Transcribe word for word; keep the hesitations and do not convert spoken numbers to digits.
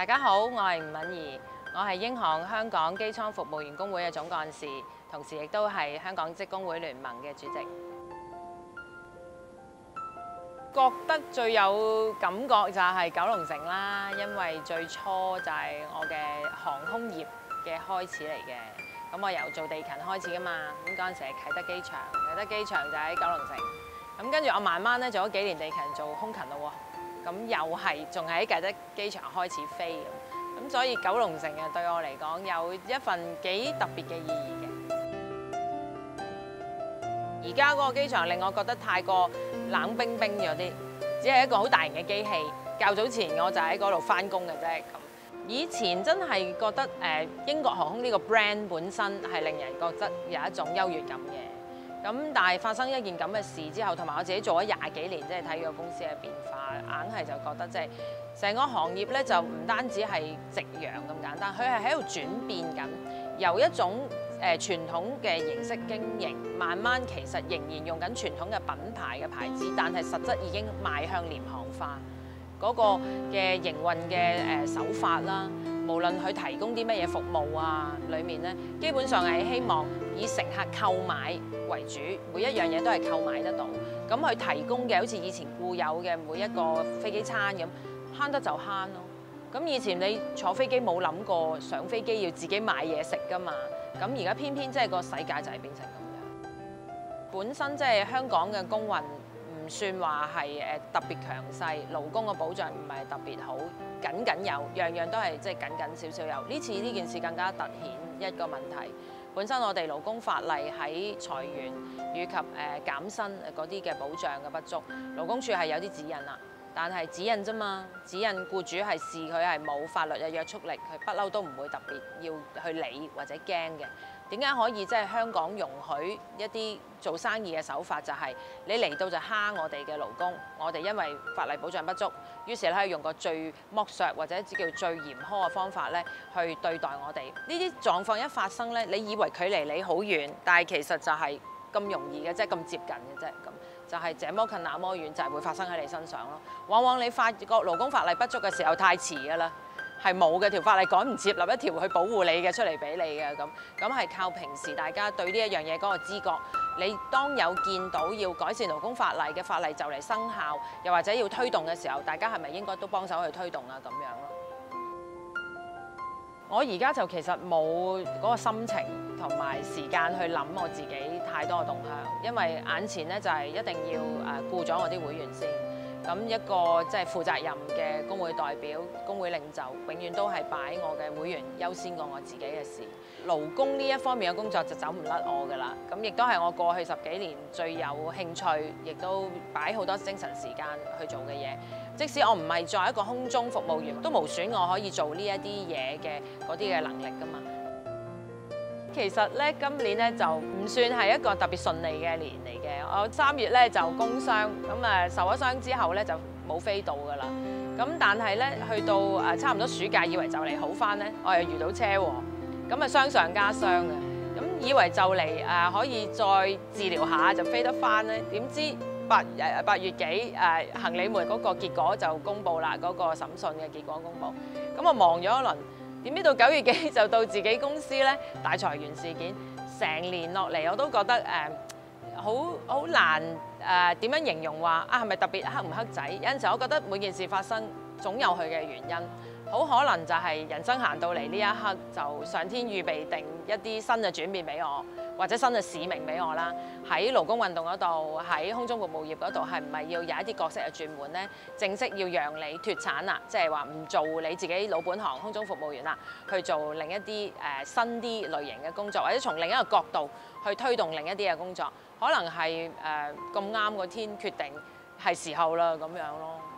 大家好，我係吳敏儀，我係英航香港機艙服務員工會嘅總幹事，同時亦都係香港職工會聯盟嘅主席。覺得最有感覺就係九龍城啦，因為最初就係我嘅航空業嘅開始嚟嘅。咁我由做地勤開始㗎嘛，咁嗰陣時係啟德機場，啟德機場就喺九龍城。咁跟住我慢慢咧做咗幾年地勤，做空勤咯喎。咁又係仲喺啟德機場開始飛咁，咁所以九龍城啊對我嚟講有一份幾特別嘅意義嘅。而家嗰個機場令我覺得太過冷冰冰咗啲，只係一個好大型嘅機器。較早前我就喺嗰度返工嘅啫。咁以前真係覺得誒英國航空呢個 brand 本身係令人覺得有一種優越感嘅。咁但係發生一件咁嘅事之後，同埋我自己做咗廿幾年，即係睇個公司嘅變化，硬係就覺得即係成個行業咧就唔單止係夕陽咁簡單，佢係喺度轉變緊，由一種誒傳統嘅形式經營，慢慢其實仍然用緊傳統嘅品牌嘅牌子，但係實質已經邁向廉航化嗰個嘅營運嘅誒手法啦。無論佢提供啲乜嘢服務啊，裡面咧基本上係希望以乘客購買為主，每一樣嘢都係購買得到。咁佢提供嘅好似以前固有嘅每一個飛機餐咁，慳得就慳咯。咁以前你坐飛機冇諗過上飛機要自己買嘢食㗎嘛，咁而家偏偏即係個世界就係變成咁樣。本身即係香港嘅工運唔算話係誒特別強勢，勞工嘅保障唔係特別好，僅僅有，樣樣都係即係僅僅少少有。呢次呢件事更加突顯一個問題。本身我哋勞工法例喺裁員以及誒減薪嗰啲嘅保障嘅不足，勞工處係有啲指引啦，但係指引啫嘛，指引僱主係視佢係冇法律嘅約束力，佢不嬲都唔會特別要去理或者驚嘅。點解可以即係香港容許一啲做生意嘅手法，就係你嚟到就蝦我哋嘅勞工，我哋因為法例保障不足，於是咧可以用個最剝削或者叫最嚴苛嘅方法咧去對待我哋。呢啲狀況一發生咧，你以為距離你好遠，但係其實就係咁容易嘅啫，咁接近嘅啫，咁就係這麼近那麼遠，就係會發生喺你身上咯。往往你發覺勞工法例不足嘅時候，太遲㗎啦。係冇嘅，條法例趕唔切立一條去保護你嘅出嚟俾你嘅，咁，咁係靠平時大家對呢一樣嘢嗰個知覺。你當有見到要改善勞工法例嘅法例就嚟生效，又或者要推動嘅時候，大家係咪應該都幫手去推動啊？咁樣咯。我而家就其實冇嗰個心情同埋時間去諗我自己太多嘅動向，因為眼前咧就係一定要誒顧咗我啲會員先。咁一個即係負責任嘅工會代表、工會領袖，永遠都係擺我嘅會員優先過我自己嘅事。勞工呢一方面嘅工作就走唔甩我㗎啦。咁亦都係我過去十幾年最有興趣，亦都擺好多精神時間去做嘅嘢。即使我唔係作為一個空中服務員，都無損我可以做呢一啲嘢嘅嗰啲嘅能力㗎嘛。其實咧，今年咧就唔算係一個特別順利嘅年嚟嘅。我三月咧就工傷，咁誒受咗傷之後咧就冇飛到㗎啦。咁但係咧去到誒差唔多暑假，以為就嚟好返咧，我又遇到車禍，咁啊傷上加傷嘅。咁以為就嚟誒可以再治療下就飛得返咧，點知八誒八月幾誒行李門嗰個結果就公佈啦，嗰個審訊嘅結果公佈。咁我忙咗一輪。點知到九月幾就到自己公司咧大裁員事件，成年落嚟我都覺得誒好好難誒點樣形容話啊係咪特別黑唔黑仔？有陣時我覺得每件事發生總有佢嘅原因，好可能就係人生行到嚟呢一刻就上天預備定一啲新嘅轉變俾我，或者新嘅使命俾我啦。喺勞工運動嗰度，喺空中服務業嗰度，係唔係要有一啲角色嘅轉換呢？正式要讓你脫產啦，即係話唔做你自己老本行空中服務員啦，去做另一啲誒、呃、新啲類型嘅工作，或者從另一個角度去推動另一啲嘅工作，可能係誒咁啱個天決定係時候啦咁樣咯。